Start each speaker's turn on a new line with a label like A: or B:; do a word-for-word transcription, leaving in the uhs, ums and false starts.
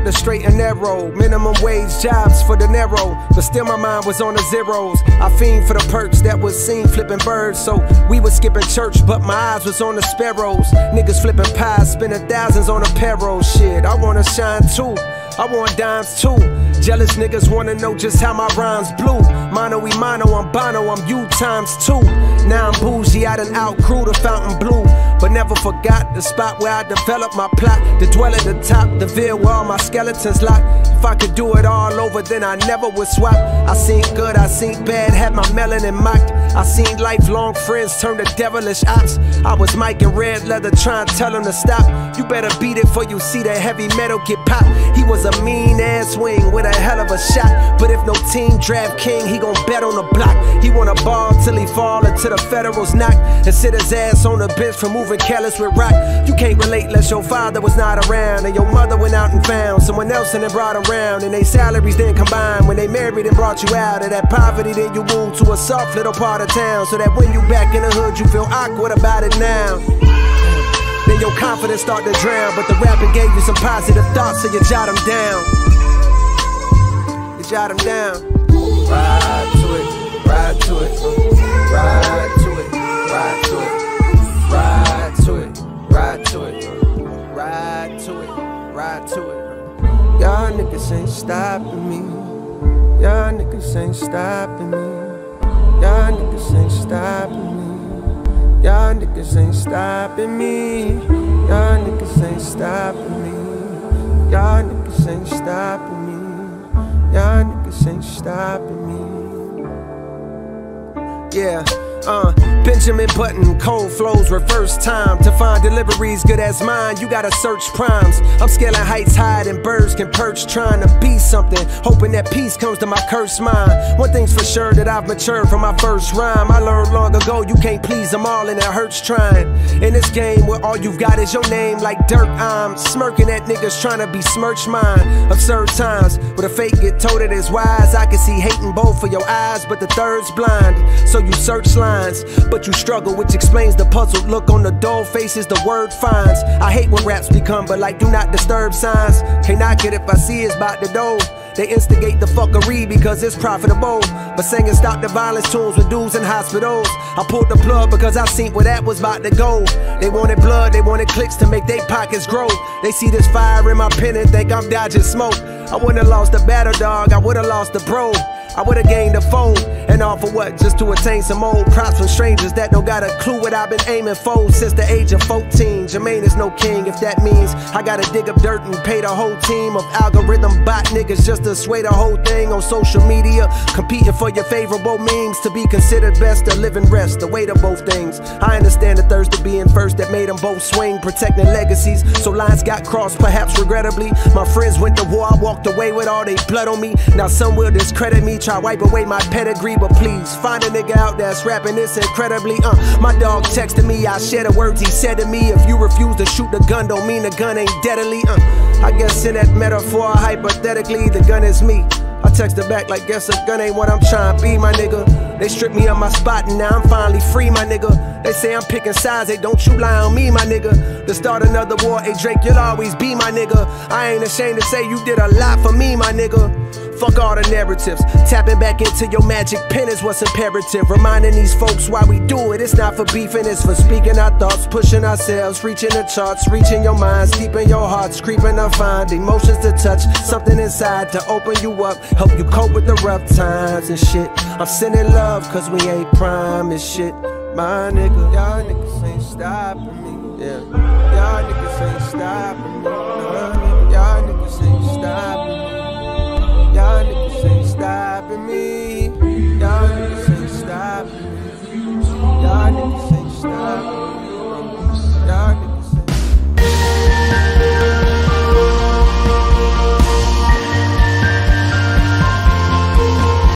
A: the straight and narrow. Minimum wage jobs for the narrow, but still my mind was on the zeros. I fiend for the perks that was seen flipping birds, so we was skipping church, but my eyes was on the sparrows. Niggas flipping pies, spending thousands on apparel. Shit, I wanna shine too, I want dimes too. Jealous niggas wanna know just how my rhymes blew. Mono e mono, I'm Bono, I'm you times two. Now I'm bougie, I done outgrew the fountain blue, but never forgot the spot where I developed my plot. To dwell at the top, the veil where all my skeletons locked. If I could do it all over, then I never would swap. I seen good, I seen bad, had my melanin mocked. I seen lifelong friends turn to devilish ops. I was Mike in red leather trying to tell him to stop. You better beat it before you see that heavy metal get popped. He was a mean ass wing with a hell of a shot, but if no team draft king, he gon' bet on the block. He wanna ball till he fall until the Federals knock, and sit his ass on the bench for moving careless with rock. You can't relate unless your father was not around, and your mother went out and found someone else and then brought around, and they salaries didn't combine. When they married and brought you out of that poverty, then you moved to a soft little part of town, so that when you back in the hood, you feel awkward about it now. Then your confidence start to drown, but the rapping gave you some positive thoughts, so you jot them down. You jot them down. Ride to it, ride to it, ride to it, ride to it, ride to it, ride to it, ride to it, ride to it. Y'all niggas ain't stopping me. Y'all niggas ain't stopping me. Y'all niggas ain't stopping me. Y'all niggas ain't stopping me. Y'all niggas ain't stopping me. Y'all niggas ain't stopping me. Y'all niggas ain't stopping me. Yeah. Uh, Benjamin Button, cold flows, reverse time. To find deliveries good as mine, you gotta search primes. I'm scaling heights higher than birds can perch, trying to be something, hoping that peace comes to my cursed mind. One thing's for sure, that I've matured from my first rhyme. I learned long ago, you can't please them all and it hurts trying. In this game where all you've got is your name like dirt, I'm smirking at niggas trying to besmirch mine. Absurd times, where the fake get told it is wise. I can see hate in both of your eyes, but the third's blind. So you search lines, but you struggle, which explains the puzzled look on the dull faces the word finds. I hate when raps become but like do not disturb signs. Can't knock it if I see it's about the dough. They instigate the fuckery because it's profitable, but singing stop the violence tunes with dudes in hospitals. I pulled the plug because I seen where that was about to go. They wanted blood, they wanted clicks to make their pockets grow. They see this fire in my pen and think I'm dodging smoke. I wouldn't have lost the battle, dog, I would've lost the bro. I would've gained a foe, and all for what? Just to attain some old props from strangers that don't got a clue what I've been aiming for since the age of fourteen. Jermaine is no king, if that means I gotta dig up dirt and pay the whole team of algorithm bot niggas just to sway the whole thing on social media, competing for your favorable memes to be considered best to live and rest, the weight of both things. I understand the thirst of being first that made them both swing, protecting legacies, so lines got crossed, perhaps regrettably. My friends went to war, I walked away with all they blood on me. Now some will discredit me, try wipe away my pedigree, but please find a nigga out that's rapping this incredibly. Uh, my dog texted me, I share the words he said to me. If you refuse to shoot the gun, don't mean the gun ain't deadly. Uh, I guess in that metaphor, hypothetically, the gun is me. I texted back like, guess a gun ain't what I'm trying to be, my nigga. They stripped me of my spot and now I'm finally free, my nigga. They say I'm picking sides, hey, don't you lie on me, my nigga. To start another war, hey Drake, you'll always be my nigga. I ain't ashamed to say you did a lot for me, my nigga. Fuck all the narratives, tapping back into your magic pen is what's imperative. Reminding these folks why we do it, it's not for beefing, it's for speaking our thoughts, pushing ourselves, reaching the charts, reaching your minds, deep in your hearts, creeping to find emotions to touch, something inside to open you up, help you cope with the rough times and shit. I'm sending love cause we ain't prime and shit, my nigga. Y'all niggas ain't stopping me, yeah. Y'all niggas ain't stopping me, nah, nigga. Y'all niggas ain't stopping me.